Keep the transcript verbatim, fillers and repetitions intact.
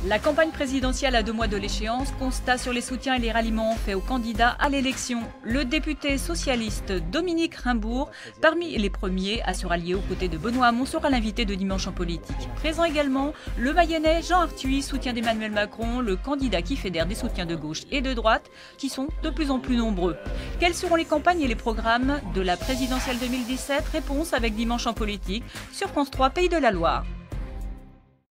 La campagne présidentielle à deux mois de l'échéance, constat sur les soutiens et les ralliements faits aux candidats à l'élection. Le député socialiste Dominique Rimbourg, parmi les premiers à se rallier aux côtés de Benoît Hamon, sera l'invité de Dimanche en politique. Présent également, le Mayennais Jean Arthuis, soutien d'Emmanuel Macron, le candidat qui fédère des soutiens de gauche et de droite, qui sont de plus en plus nombreux. Quelles seront les campagnes et les programmes de la présidentielle deux mille dix-sept? Réponse avec Dimanche en politique sur France trois Pays de la Loire.